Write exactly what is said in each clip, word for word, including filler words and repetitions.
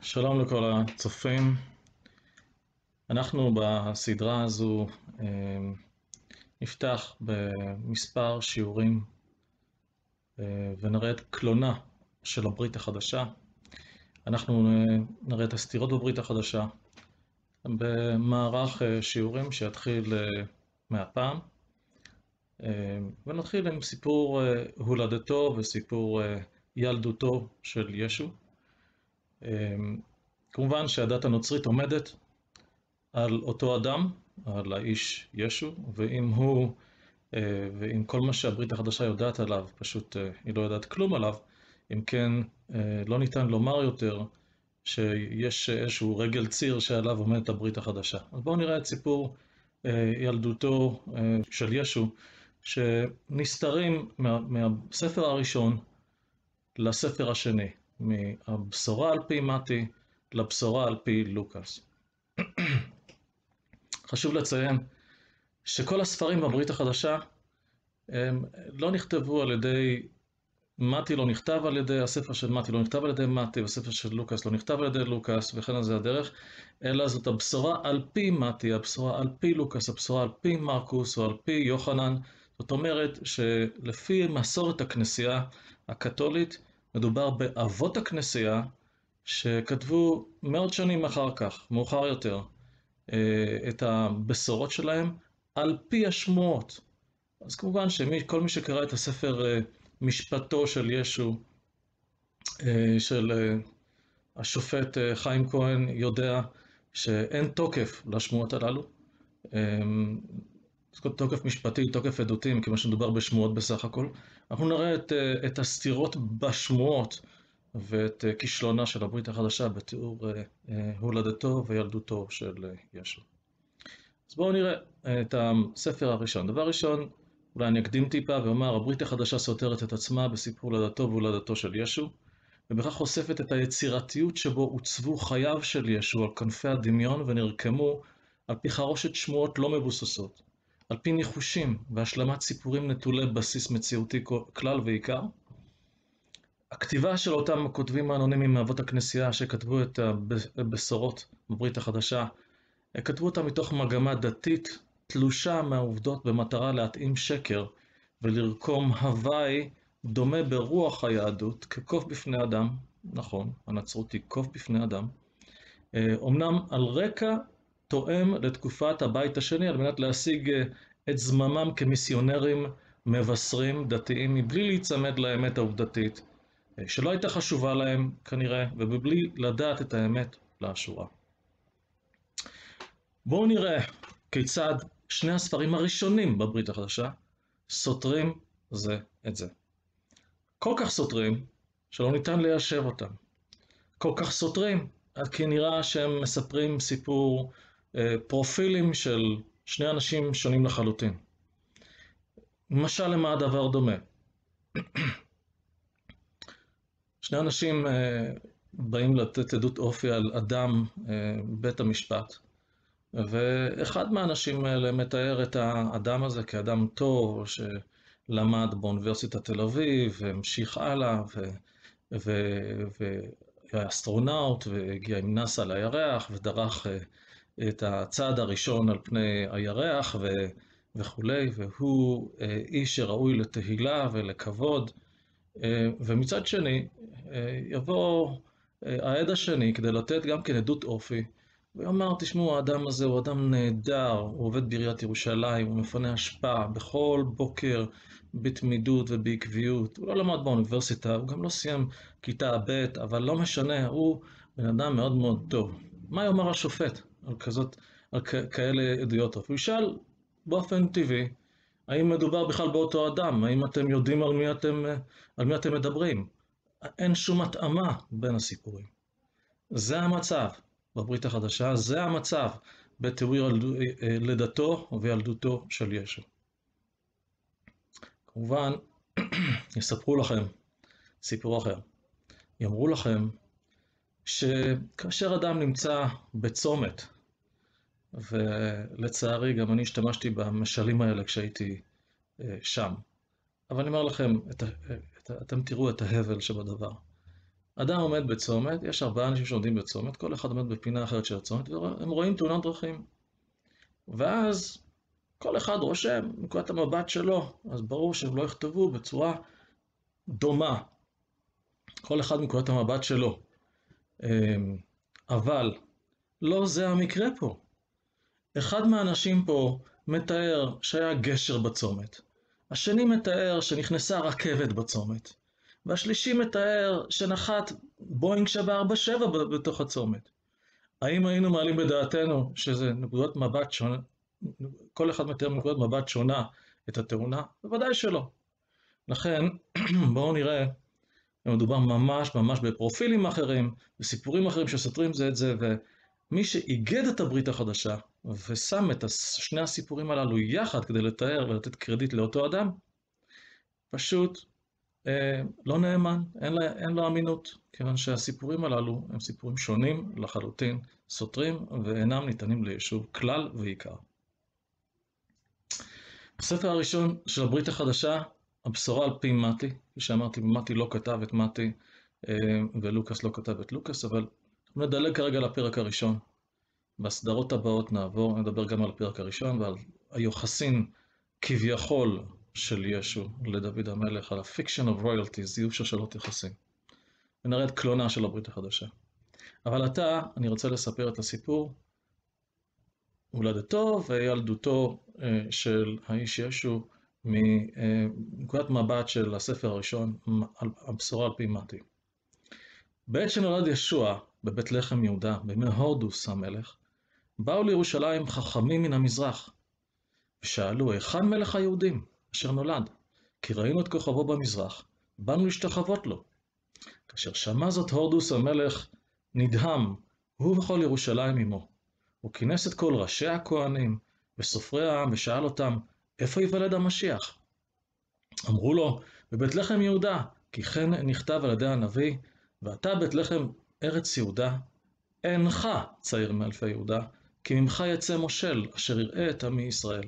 שלום לכל הצופים. אנחנו בסדרה הזו נפתח במספר שיעורים ונראה את קלונה של הברית החדשה. אנחנו נראה את הסתירות בברית החדשה במערך שיעורים שיתחיל מהפעם, ונתחיל עם סיפור הולדתו וסיפור ילדותו של ישו. כמובן שהדת הנוצרית עומדת על אותו אדם, על האיש ישו, ואם הוא, ואם כל מה שהברית החדשה יודעת עליו, פשוט היא לא יודעת כלום עליו, אם כן לא ניתן לומר יותר שיש איזשהו רגל ציר שעליו עומדת הברית החדשה. אז בואו נראה את סיפור ילדותו של ישו, שנסתרים מה, מהספר הראשון לספר השני, מהבשורה על פי מתי לבשורה על פי לוקאס. חשוב לציין שכל הספרים בברית החדשה הם לא נכתבו על ידי מתי, לא נכתב על ידי הספר של מתי, לא נכתב על ידי מתי, והספר של לוקאס לא נכתב על ידי לוקאס, וכן על זה הדרך, אלא זאת הבשורה על פי מתי, הבשורה על פי לוקאס, הבשורה על פי מרקוס או על פי יוחנן. זאת אומרת שלפי מסורת הכנסייה הקתולית מדובר באבות הכנסייה שכתבו מאות שנים אחר כך, מאוחר יותר, את הבשורות שלהם על פי השמועות. אז כמובן שכל מי שקרא את הספר משפטו של ישו, של השופט חיים כהן, יודע שאין תוקף לשמועות הללו. תוקף משפטי, תוקף עדותי, כמו שמדובר בשמועות בסך הכל. אנחנו נראה את, את הסתירות בשמועות ואת כישלונה של הברית החדשה בתיאור הולדתו וילדותו של ישו. אז בואו נראה את הספר הראשון. דבר ראשון, אולי אני אקדים טיפה ואומר, הברית החדשה סותרת את עצמה בסיפור הולדתו והולדתו של ישו, ובכך חושפת את היצירתיות שבו עוצבו חייו של ישו על כנפי הדמיון ונרקמו על פי חרושת שמועות לא מבוססות, על פי ניחושים והשלמת סיפורים נטולי בסיס מציאותי כלל ועיקר. הכתיבה של אותם הכותבים האנונימיים מאבות הכנסייה שכתבו את הבשורות בברית החדשה, כתבו אותם מתוך מגמה דתית תלושה מהעובדות במטרה להתאים שקר ולרקום הוואי דומה ברוח היהדות כקוף בפני אדם. נכון, הנצרות היא קוף בפני אדם. אמנם על רקע תואם לתקופת הבית השני, על מנת להשיג את זממם כמיסיונרים מבשרים דתיים מבלי להיצמד לאמת העובדתית שלא הייתה חשובה להם כנראה, ובלי לדעת את האמת לאשורה. בואו נראה כיצד שני הספרים הראשונים בברית החדשה סותרים זה את זה. כל כך סותרים שלא ניתן ליישב אותם. כל כך סותרים עד כי נראה שהם מספרים סיפור אה, פרופילים של שני אנשים שונים לחלוטין. למשל, למה הדבר דומה? שני אנשים אה, באים לתת עדות אופי על אדם אה, בבית המשפט, ואחד מהאנשים האלה מתאר את האדם הזה כאדם טוב שלמד באוניברסיטת תל אביב והמשיך הלאה והיה אסטרונאוט והגיע עם נאסא לירח ודרך את הצעד הראשון על פני הירח וכולי, והוא איש שראוי לתהילה ולכבוד. ומצד שני יבוא העד השני כדי לתת גם כן עדות אופי ואמר, תשמעו, האדם הזה הוא אדם נהדר, הוא עובד בעיריית ירושלים, הוא מפנה אשפה בכל בוקר בתמידות ובעקביות. הוא לא למד באוניברסיטה, הוא גם לא סיים כיתה ב', אבל לא משנה, הוא בן אדם מאוד מאוד טוב. מה יאמר השופט על כזאת, על כאלה עדויות? הוא ישאל באופן טבעי, האם מדובר בכלל באותו אדם? האם אתם יודעים על מי אתם, על מי אתם מדברים? אין שום התאמה בין הסיפורים. זה המצב בברית החדשה, זה המצב בתיאור לידתו וילדותו של ישו. כמובן, יספרו לכם סיפור אחר. יאמרו לכם שכאשר אדם נמצא בצומת, ולצערי גם אני השתמשתי במשלים האלה כשהייתי שם, אבל אני אומר לכם, את, את, אתם תראו את ההבל שבדבר. אדם עומד בצומת, יש ארבעה אנשים שעומדים בצומת, כל אחד עומד בפינה אחרת של הצומת, והם רואים תאונת דרכים. ואז כל אחד רושם מנקודת המבט שלו, אז ברור שהם לא יכתבו בצורה דומה. כל אחד מנקודת המבט שלו. אבל לא זה המקרה פה. אחד מהאנשים פה מתאר שהיה גשר בצומת. השני מתאר שנכנסה רכבת בצומת. והשלישי מתאר שנחת בוינג שבע ארבע שבע בתוך הצומת. האם היינו מעלים בדעתנו שזה נקודת מבט שונה, כל אחד מתאר מנקודת מבט שונה את התאונה? בוודאי שלא. לכן, בואו נראה, מדובר ממש ממש בפרופילים אחרים, בסיפורים אחרים שסותרים זה את זה, ומי שאיגד את הברית החדשה, ושם את שני הסיפורים הללו יחד כדי לתאר ולתת קרדיט לאותו אדם, פשוט אה, לא נאמן, אין, לה, אין לו אמינות, כיוון שהסיפורים הללו הם סיפורים שונים לחלוטין, סותרים ואינם ניתנים ליישוב כלל ועיקר. בספר הראשון של הברית החדשה, הבשורה על פי מתי, כפי שאמרתי, מתי לא כתב את מתי, ולוקאס לא כתב את לוקאס, אבל נדלג כרגע לפרק הראשון. בסדרות הבאות נעבור, נדבר גם על הפרק הראשון ועל היוחסין כביכול של ישו לדוד המלך, על ה-fiction of royalty, זיוף שושלות יחסים. ונראה את קלונה של הברית החדשה. אבל עתה אני רוצה לספר את הסיפור הולדתו וילדותו של האיש ישו מנקודת מבט של הספר הראשון, הבשורה על פי מתי. בעת שנולד ישוע בבית לחם יהודה, בימי הורדוס המלך, באו לירושלים חכמים מן המזרח, ושאלו, היכן מלך היהודים אשר נולד? כי ראינו את כוכבו במזרח, באנו להשתחוות לו. כאשר שמע זאת הורדוס המלך נדהם, הוא וכל ירושלים עמו. הוא כינס את כל ראשי הכהנים וסופרי העם ושאל אותם, איפה ייוולד המשיח? אמרו לו, בבית לחם יהודה, כי כן נכתב על ידי הנביא, ואתה בית לחם ארץ יהודה, אינך צעיר מאלפי יהודה, כי ממך יצא מושל, אשר יראה את עמי ישראל.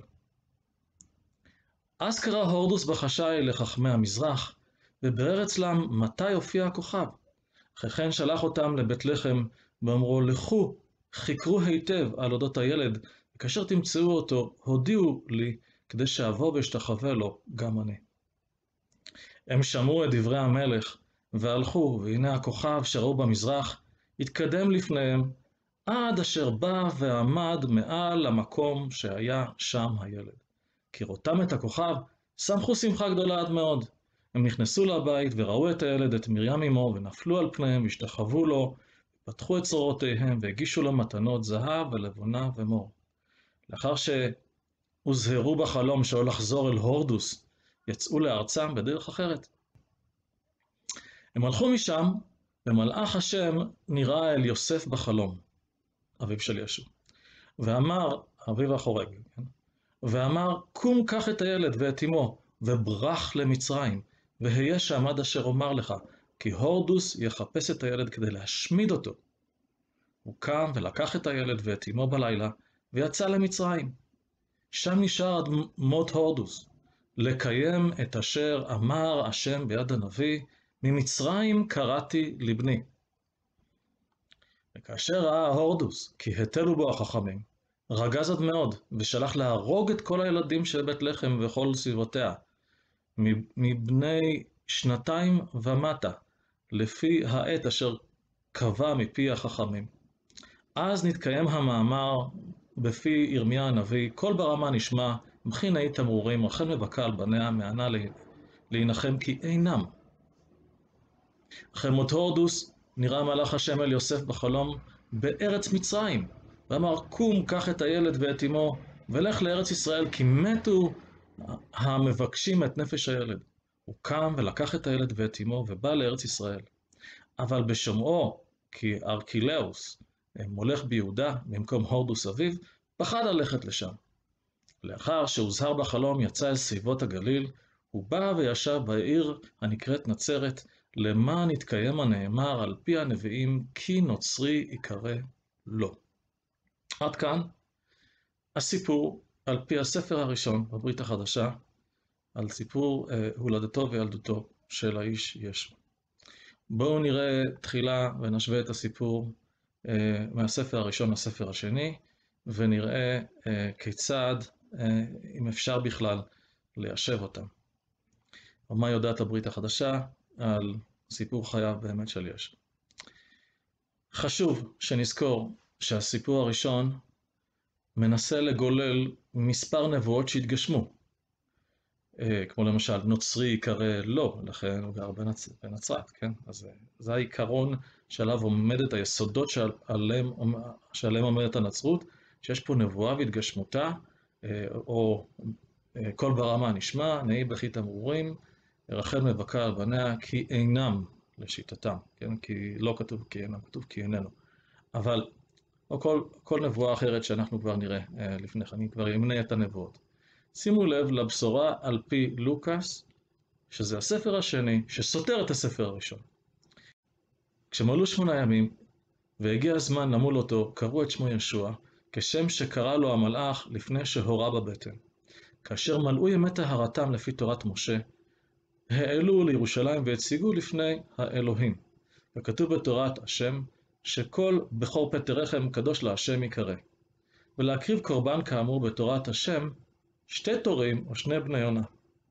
אז קרא הורדוס בחשאי לחכמי המזרח, וברר אצלם מתי הופיע הכוכב. אחרי כן שלח אותם לבית לחם, ואמרו, לכו, חקרו היטב על אודות הילד, וכאשר תמצאו אותו, הודיעו לי, כדי שאבוא ואשתחווה לו, גם אני. הם שמעו את דברי המלך, והלכו, והנה הכוכב שראו במזרח, התקדם לפניהם, עד אשר בא ועמד מעל המקום שהיה שם הילד. כראותם את הכוכב, שמחו שמחה גדולה עד מאוד. הם נכנסו לבית וראו את הילד, את מרים אמו, ונפלו על פניהם, והשתחוו לו, פתחו את צרורותיהם, והגישו לו מתנות זהב ולבונה ומור. לאחר שהוזהרו בחלום שלא לחזור אל הורדוס, יצאו לארצם בדרך אחרת. הם הלכו משם, ומלאך השם נראה אל יוסף בחלום, אביו של ישו, ואמר, אביו החורג, כן? ואמר, קום קח את הילד ואת אמו, וברח למצרים, והיה שם עד אשר אומר לך, כי הורדוס יחפש את הילד כדי להשמיד אותו. הוא קם ולקח את הילד ואת אמו בלילה, ויצא למצרים. שם נשאר עד מות הורדוס, לקיים את אשר אמר השם ביד הנביא, ממצרים קראתי לבני. וכאשר ראה הורדוס, כי התלו בו החכמים, רגז עד מאוד, ושלח להרוג את כל הילדים של בית לחם וכל סביבותיה, מבני שנתיים ומטה, לפי העת אשר קבע מפי החכמים. אז נתקיים המאמר בפי ירמיה הנביא, כל ברמה נשמע, מכין היית תמרורים, רחל מבכה על בניה, מענה להנחם כי אינם. אחרי מות הורדוס, נראה מלאך השם אל יוסף בחלום בארץ מצרים, ואמר, קום, קח את הילד ואת אמו, ולך לארץ ישראל, כי מתו המבקשים את נפש הילד. הוא קם ולקח את הילד ואת אמו, ובא לארץ ישראל. אבל בשומעו, כי ארקילאוס מולך ביהודה, במקום הורדוס אביו, פחד ללכת לשם. לאחר שהוזהר בחלום, יצא אל סביבות הגליל, הוא בא וישב בעיר הנקראת נצרת, למען יתקיים הנאמר על פי הנביאים, כי נוצרי יקרא לו. עד כאן הסיפור על פי הספר הראשון בברית החדשה, על סיפור אה, הולדתו וילדותו של האיש ישו. בואו נראה תחילה ונשווה את הסיפור אה, מהספר הראשון לספר השני, ונראה אה, כיצד, אה, אם אפשר בכלל, ליישב אותם. ומה יודעת הברית החדשה על סיפור חייו באמת של ישו. חשוב שנזכור שהסיפור הראשון מנסה לגולל מספר נבואות שהתגשמו. כמו למשל, נוצרי יקרא לא, לכן הוא גר בנצ... בנצרת, כן? אז זה העיקרון שעליו עומדת היסודות שעליהם, שעליהם עומדת הנצרות, שיש פה נבואה והתגשמותה, או כל ברמה נשמע, נהי בכי תמרורים, רחל מבכה על בניה כי אינם לשיטתם, כן? כי לא כתוב כי אינם, כתוב כי איננו. אבל, או כל, כל נבואה אחרת שאנחנו כבר נראה לפני כן, אני כבר אמנה את הנבואות. שימו לב לבשורה על פי לוקאס, שזה הספר השני, שסותר את הספר הראשון. כשמלאו שמונה ימים, והגיע הזמן למול אותו, קראו את שמו ישוע, כשם שקרא לו המלאך לפני שהורה בבטן. כאשר מלאו ימי טהרתם לפי תורת משה, העלו לירושלים והציגו לפני האלוהים. וכתוב בתורת השם, שכל בכור פטר רחם קדוש להשם יקרא. ולהקריב קורבן כאמור בתורת השם, שתי תורים או שני בני יונה.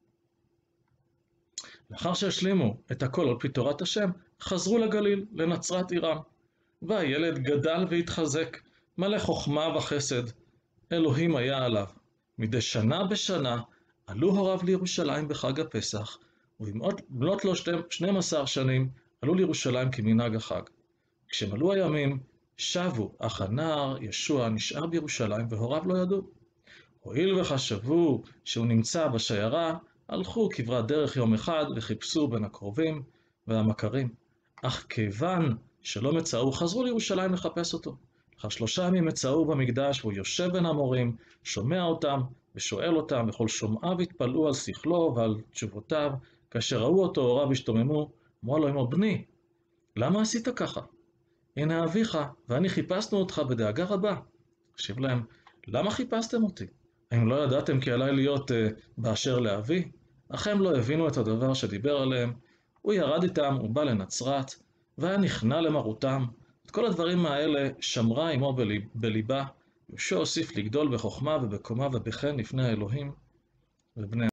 לאחר שהשלימו את הכל על פי תורת השם, חזרו לגליל, לנצרת עירם. והילד גדל והתחזק, מלא חוכמה וחסד. אלוהים היה עליו. מדי שנה בשנה עלו הוריו לירושלים בחג הפסח, ובמלאת לו שתים עשרה שנים עלו לירושלים כמנהג החג. כשמלאו הימים, שבו, אך הנער ישוע נשאר בירושלים והוריו לא ידעו. הואיל וחשבו שהוא נמצא בשיירה, הלכו כברת דרך יום אחד וחיפשו בין הקרובים והמכרים. אך כיוון שלא מצאו, חזרו לירושלים לחפש אותו. אחר שלושה ימים מצאו במקדש, והוא יושב בין המורים, שומע אותם ושואל אותם, וכל שומעיו התפלאו על שכלו ועל תשובותיו. כאשר ראו אותו, הוריו השתוממו, אמרו לו, אמו בני, למה עשית ככה? הנה אביך, ואני חיפשנו אותך בדאגה רבה. תקשיב להם, למה חיפשתם אותי? האם לא ידעתם כי עליי להיות uh, באשר לאבי? אך הם לא הבינו את הדבר שדיבר עליהם. הוא ירד איתם, הוא בא לנצרת, והיה נכנע למרותם. את כל הדברים האלה שמרה עמו בליב, בליבה. יהושע הוסיף לגדול בחוכמה ובקומה ובחן לפני האלוהים ובני.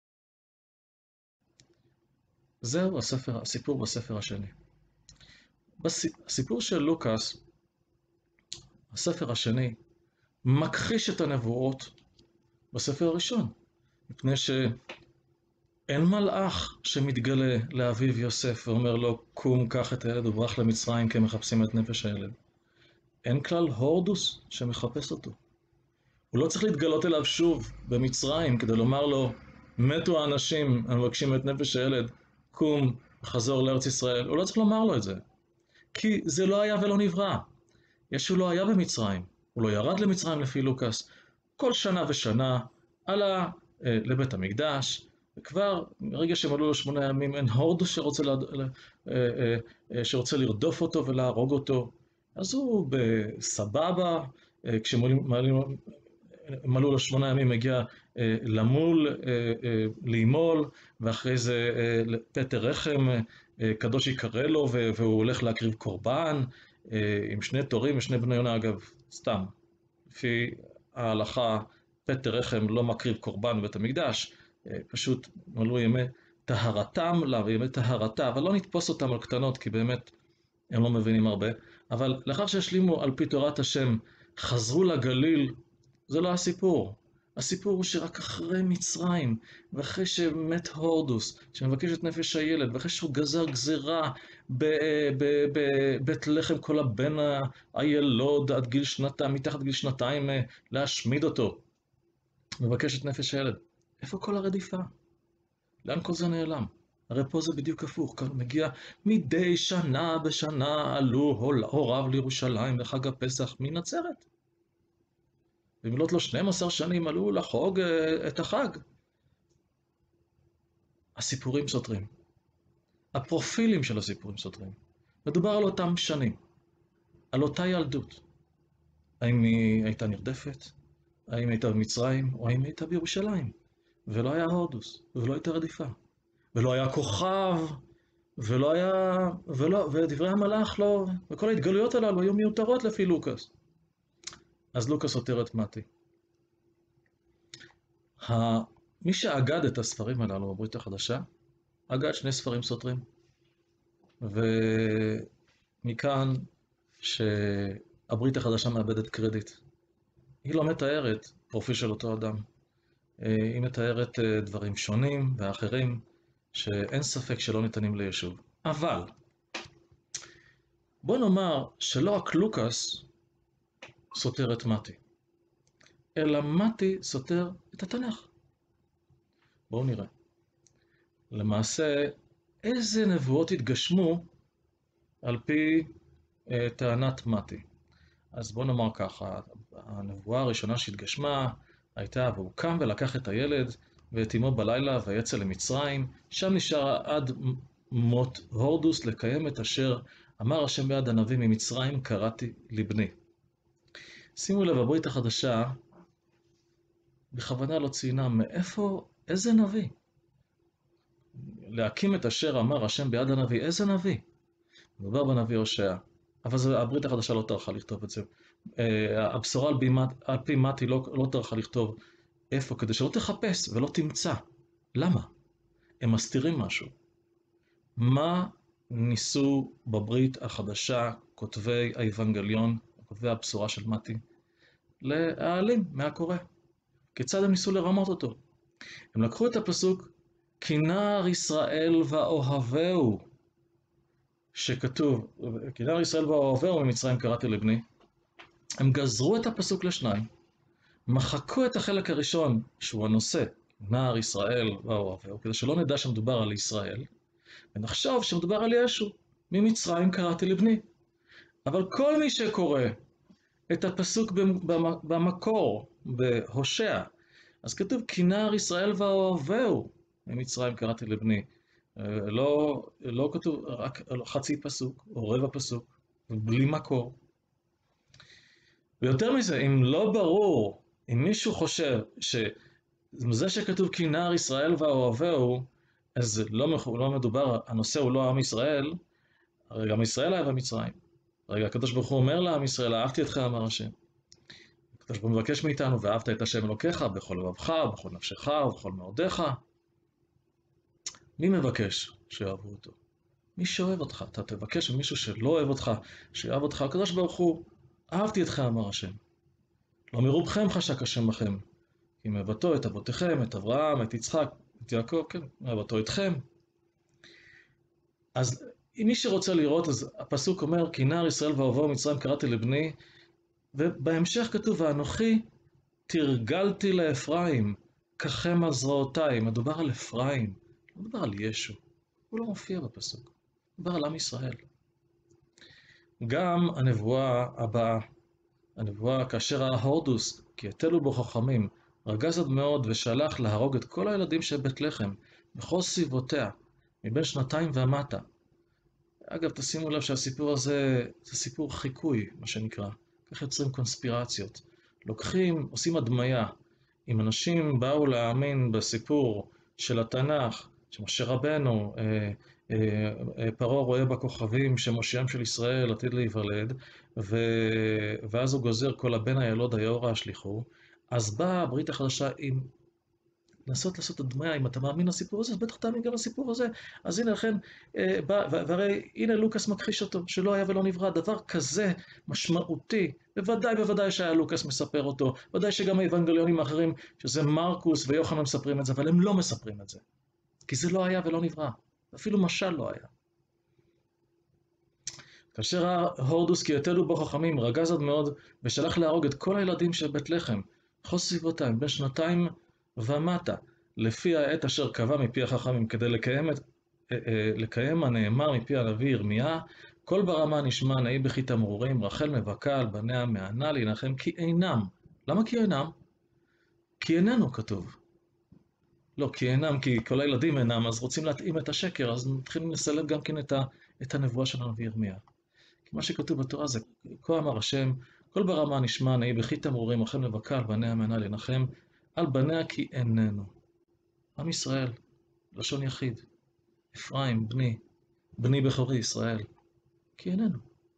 זהו הספר, הסיפור בספר השני. הסיפור של לוקאס, הספר השני, מכחיש את הנבואות בספר הראשון, מפני שאין מלאך שמתגלה לאביו יוסף ואומר לו, קום, קח את הילד וברח למצרים כי הם מחפשים את נפש הילד. אין כלל הורדוס שמחפש אותו. הוא לא צריך להתגלות אליו שוב במצרים כדי לומר לו, מתו האנשים המבקשים את נפש הילד, קום, חזור לארץ ישראל. הוא לא צריך לומר לו את זה, כי זה לא היה ולא נברא. ישו לא היה במצרים, הוא לא ירד למצרים לפי לוקאס. כל שנה ושנה עלה אה, לבית המקדש, וכבר מרגע שמלאו לו שמונה ימים אין הורדוס שרוצה, לה, אה, אה, אה, שרוצה לרדוף אותו ולהרוג אותו. אז הוא בסבבה, אה, כשמלאו לו שמונה ימים מגיע אה, למול, אה, אה, לימול, ואחרי זה אה, פטר רחם, אה, קדוש יקרא לו, והוא הולך להקריב קורבן, אה, עם שני תורים ושני בני יונה, אגב, סתם. לפי ההלכה, פטר רחם לא מקריב קורבן בבית המקדש, פשוט מלאו ימי טהרתם לה וימי טהרתה, אבל לא נתפוס אותם על קטנות, כי באמת הם לא מבינים הרבה. אבל לאחר שהשלימו על פי תורת השם, חזרו לגליל, זה לא הסיפור. הסיפור הוא שרק אחרי מצרים, ואחרי שמת הורדוס, שמבקש את נפש הילד, ואחרי שהוא גזר גזירה בבית לחם כל הבן הילוד עד גיל שנתיים, מתחת גיל שנתיים להשמיד אותו, מבקש את נפש הילד. איפה כל הרדיפה? לאן כל זה נעלם? הרי פה זה בדיוק הפוך, כאן מגיע מדי שנה בשנה עלו הוריו לירושלים לחג הפסח מנצרת. במלאת לו שתים עשרה שנים עלו לחוג את החג. הסיפורים סותרים. הפרופילים של הסיפורים סותרים. מדובר על אותם שנים, על אותה ילדות. האם היא הייתה נרדפת? האם הייתה במצרים? או האם הייתה בירושלים? ולא היה הורדוס, ולא הייתה רדיפה. ולא היה כוכב ולא היה, ולא, ודברי המלאך לא, וכל ההתגלויות הללו היו מיותרות לפי לוקאס. אז לוקאס סותר את מתי. מי שאגד את הספרים הללו בברית החדשה, אגד שני ספרים סותרים. ומכאן שהברית החדשה מאבדת קרדיט. היא לא מתארת פרופיל של אותו אדם. היא מתארת דברים שונים ואחרים, שאין ספק שלא ניתנים ליישוב. אבל, בוא נאמר שלא רק לוקאס סותר את מתי, אלא מתי סותר את התנ"ך. בואו נראה. למעשה, איזה נבואות התגשמו על פי אה, טענת מתי. אז בואו נאמר ככה, הנבואה הראשונה שהתגשמה הייתה, והוא קם ולקח את הילד ואת אמו בלילה ויצא למצרים, שם נשאר עד מות הורדוס לקיים את אשר אמר השם ביד הנביא, ממצרים קראתי לבני. שימו לב, הברית החדשה בכוונה לא ציינה מאיפה, איזה נביא? להקים את אשר אמר השם ביד הנביא, איזה נביא? מדובר בנביא הושע, אבל הברית החדשה לא טרחה לכתוב את זה. הבשורה על, בימת, על פי מתי לא, לא טרחה לכתוב איפה, כדי שלא תחפש ולא תמצא. למה? הם מסתירים משהו. מה ניסו בברית החדשה כותבי האבנגליון, כותבי הבשורה של מתי, להעלים מהקורא? כיצד הם ניסו לרמות אותו? הם לקחו את הפסוק, כי נער ישראל ואוהבהו, שכתוב, כי נער ישראל ואוהבהו ממצרים קראתי לבני, הם גזרו את הפסוק לשניים, מחקו את החלק הראשון, שהוא הנושא, נער ישראל ואוהבהו, כדי שלא נדע שמדובר על ישראל, ונחשוב שמדובר על ישו, ממצרים קראתי לבני. אבל כל מי שקורא את הפסוק במקור, בהושע, אז כתוב, כי נער ישראל ואוהבהו, ממצרים קראתי לבני. לא, לא כתוב רק חצי פסוק, או רבע פסוק, בלי מקור. ויותר מזה, אם לא ברור, אם מישהו חושב שזה שכתוב כי נער ישראל ואוהבהו, אז לא, לא מדובר, הנושא הוא לא עם ישראל, הרי גם ישראל אהב מצרים. רגע, הקדוש ברוך הוא אומר לעם ישראל, אהבתי אתך, אמר השם. הקדוש ברוך הוא מבקש מאיתנו, ואהבת את השם אלוקיך, בכל לבבך, בכל נפשך, ובכל מאודיך. מי מבקש שיאהבו אותו? מי שאוהב אותך. אתה תבקש ממישהו שלא אוהב אותך, שיאהב אותך. הקדוש ברוך הוא, אהבתי אתך, אמר השם. לא מרובכם חשק השם בכם. כי מאהבתו את אבותיכם, את אברהם, את יצחק, את יעקב, כן, מאהבתו אתכם. אז אם מי שרוצה לראות, אז הפסוק אומר, כי נער ישראל ואוהבהו מצרים קראתי לבני, ובהמשך כתוב, ואנוכי תרגלתי לאפרים, ככם על זרועותיי. מדובר על אפרים, לא מדובר על ישו. הוא לא מופיע בפסוק, מדובר על עם ישראל. גם הנבואה הבאה, הנבואה כאשר ההורדוס, כי יטלו בו חכמים, רגז עד מאוד ושלח להרוג את כל הילדים של בית לחם, בכל סביבותיה, מבין שנתיים ומטה. אגב, תשימו לב שהסיפור הזה, זה סיפור חיקוי, מה שנקרא. כך יוצרים קונספירציות. לוקחים, עושים הדמיה. אם אנשים באו להאמין בסיפור של התנ"ך, שמשה רבנו, אה, אה, אה, פרעה רואה בכוכבים שמושיעם של ישראל עתיד להיוולד, ו... ואז הוא גוזר כל הבן הילוד היאורה השליחו, אז באה הברית החדשה עם לנסות לעשות הדמיה, אם אתה מאמין לסיפור הזה, אז בטח תאמין גם לסיפור הזה. אז הנה לכן, אה, בא, והרי הנה לוקאס מכחיש אותו, שלא היה ולא נברא, דבר כזה משמעותי, בוודאי בוודאי שהיה לוקאס מספר אותו, ודאי שגם האבנגליונים האחרים, שזה מרקוס ויוחנן מספרים את זה, אבל הם לא מספרים את זה, כי זה לא היה ולא נברא, אפילו משל לא היה. כאשר ההורדוס כי יטלו בו חכמים, רגז עד מאוד, ושלח להרוג את כל הילדים של בית לחם, בכל סביבותיים, בין שנתיים ומטה, לפי העת אשר קבע מפי החכמים, כדי לקיים, את, לקיים הנאמר מפי הנביא ירמיה, כל ברמה נשמע נאי בכי תמרורים, רחל מבכה על בניה מענה להנחם, כי אינם. למה כי אינם? כי איננו כתוב. לא, כי אינם, כי כל הילדים אינם, אז רוצים להתאים את השקר, אז מתחילים לסלב גם כן את, ה, את הנבואה של הנביא ירמיה. כי מה שכתוב בתורה זה, כה אמר השם, כל ברמה נשמע נאי בכי תמרורים, רחל מבכה על בניה מענה להנחם, על בניה כי איננו. עם ישראל, לשון יחיד, אפרים, בני, בני בכורי ישראל, כי איננו.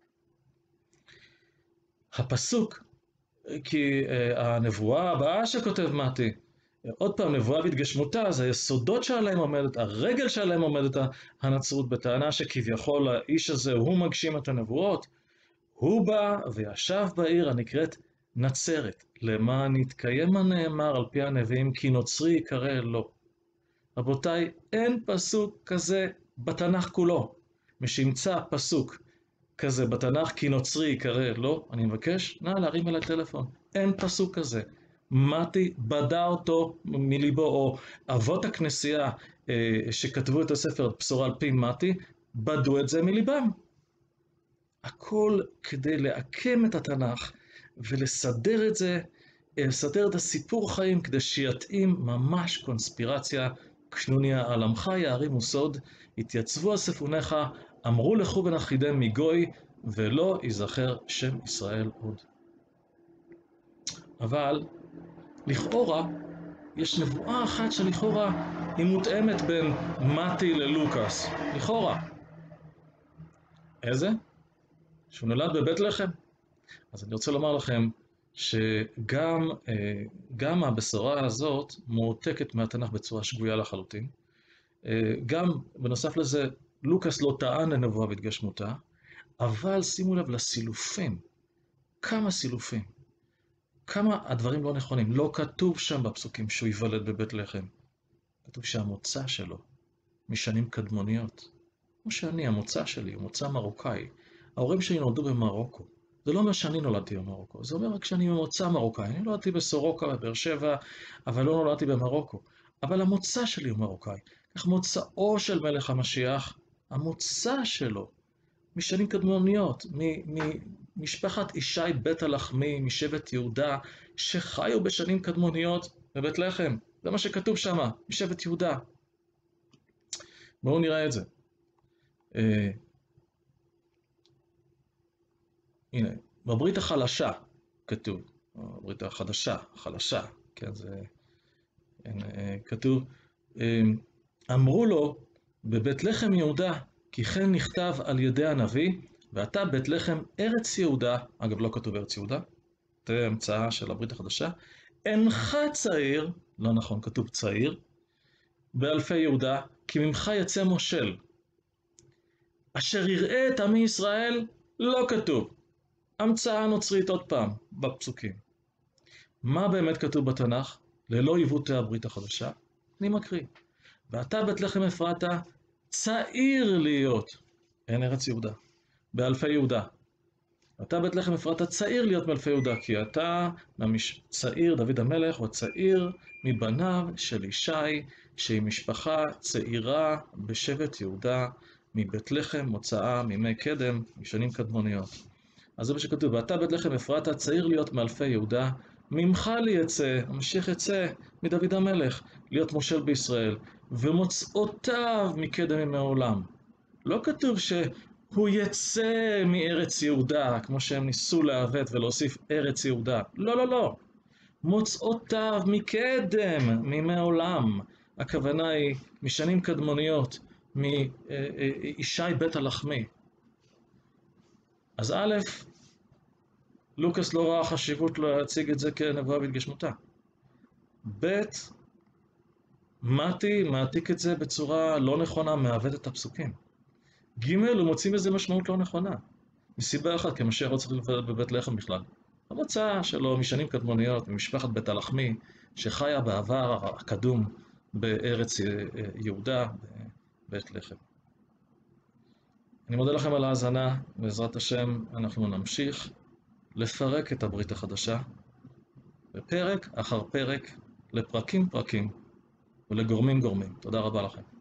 הפסוק, כי uh, הנבואה הבאה שכותב מתי, עוד פעם, נבואה בהתגשמותה, זה היסודות שעליהם עומדת, הרגל שעליהם עומדת הנצרות, בטענה שכביכול האיש הזה הוא מגשים את הנבואות. הוא בא וישב בעיר הנקראת נצרת, למען יתקיים הנאמר על פי הנביאים, כי נוצרי יקרא לו. רבותיי, אין פסוק כזה בתנ"ך כולו. מי שימצא פסוק כזה בתנ"ך, כי נוצרי יקרא לו, אני מבקש, נא להרים אליי טלפון. אין פסוק כזה. מתי בדה אותו מליבו, או אבות הכנסייה אה, שכתבו את הספר בשורה על פי מתי, בדו את זה מליבם. הכל כדי לעקם את התנ"ך ולסדר את זה, לסדר את הסיפור חיים כדי שיתאים ממש קונספירציה, קנוניה, על עמך יערימו סוד, התייצבו אספוניך, אמרו לכו ונכחידם מגוי, ולא ייזכר שם ישראל עוד. אבל לכאורה, יש נבואה אחת שלכאורה היא מותאמת בין מתי ללוקאס. לכאורה. איזה? שהוא נולד בבית לחם. אז אני רוצה לומר לכם שגם גם הבשורה הזאת מועתקת מהתנ"ך בצורה שגויה לחלוטין. גם בנוסף לזה, לוקאס לא טען לנבואה בהתגשמותה, אבל שימו לב לסילופים. כמה סילופים. כמה הדברים לא נכונים. לא כתוב שם בפסוקים שהוא ייוולד בבית לחם. כתוב שהמוצא שלו משנים קדמוניות. כמו שאני, המוצא שלי הוא מוצא מרוקאי. ההורים שלי נולדו במרוקו. זה לא אומר שאני נולדתי במרוקו. זה אומר רק שאני ממוצא מרוקאי. אני נולדתי בסורוקה, בבאר שבע, אבל לא נולדתי במרוקו. אבל המוצא שלי הוא מרוקאי. כך מוצאו של מלך המשיח, המוצא שלו משנים קדמוניות, ממשפחת ישי בית הלחמי, משבט יהודה, שחיו בשנים קדמוניות בבית לחם. זה מה שכתוב שם, משבט יהודה. בואו נראה את זה. אה, הנה, בברית החלשה כתוב, בברית החדשה, החלשה, כן, זה אה, כתוב, אה, אמרו לו בבית לחם יהודה, כי כן נכתב על ידי הנביא, ואתה בית לחם ארץ יהודה, אגב לא כתוב ארץ יהודה, זה המצאה של הברית החדשה, אינך צעיר, לא נכון, כתוב צעיר, באלפי יהודה, כי ממך יצא מושל. אשר יראה את עמי ישראל, לא כתוב. המצאה נוצרית עוד פעם, בפסוקים. מה באמת כתוב בתנ"ך? ללא עיוותי הברית החדשה? אני מקריא. ואתה בית לחם אפרתה, צעיר להיות, אין ארץ יהודה, באלפי יהודה. אתה בית לחם אפרתה, צעיר להיות מאלפי יהודה, כי אתה צעיר, דוד המלך, הוא צעיר מבניו של ישי, שהיא משפחה צעירה בשבט יהודה, מבית לחם, מוצאה, מימי קדם, משנים קדמוניות. אז זה מה שכתוב, ואתה בית לחם אפרתה, צעיר להיות מאלפי יהודה, ממך לי יצא, המשיח יצא מדוד המלך, להיות מושל בישראל, ומוצאותיו מקדם ימי העולם. לא כתוב שהוא יצא מארץ יהודה, כמו שהם ניסו לעוות ולהוסיף ארץ יהודה. לא, לא, לא. מוצאותיו מקדם מימי העולם. הכוונה היא משנים קדמוניות, מישי בית הלחמי. אז א', לוקאס לא ראה חשיבות להציג את זה כנבואה בהתגשמותה. ב', מתי מעתיק את זה בצורה לא נכונה, מעוות את הפסוקים. ג', הוא מוצאים איזה משמעות לא נכונה. מסיבה אחת, כמשיח לא צריך להיוולד בבית לחם בכלל. המוצא שלו משנים קדמוניות, ממשפחת בית הלחמי, שחיה בעבר הקדום בארץ יהודה, בבית לחם. אני מודה לכם על ההאזנה, בעזרת השם אנחנו נמשיך לפרק את הברית החדשה, בפרק אחר פרק, לפרקים פרקים ולגורמים גורמים. תודה רבה לכם.